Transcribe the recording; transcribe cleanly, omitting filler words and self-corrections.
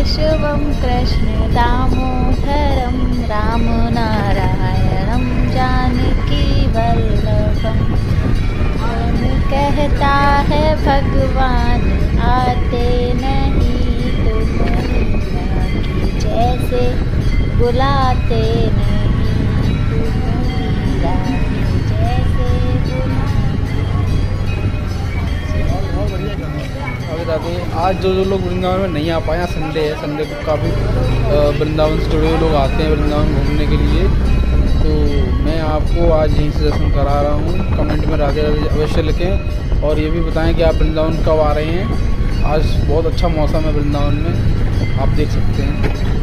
केशवं कृष्ण दामोदरं राम नारायणं जानकी वल्लभं। कौन कहता है भगवान आते नहीं तुम मीरा की जैसे, बुलाते नहीं तुम मीरा की जैसे बुलाते। आज जो लोग वृंदावन में नहीं आ पाए, संडे है, संडे को काफ़ी वृंदावन से जुड़े हुए लोग आते हैं वृंदावन घूमने के लिए, तो मैं आपको आज यहीं से दर्शन करा रहा हूँ। कमेंट में राधे राधे अवश्य लिखें और ये भी बताएं कि आप वृंदावन कब आ रहे हैं। आज बहुत अच्छा मौसम है वृंदावन में, आप देख सकते हैं।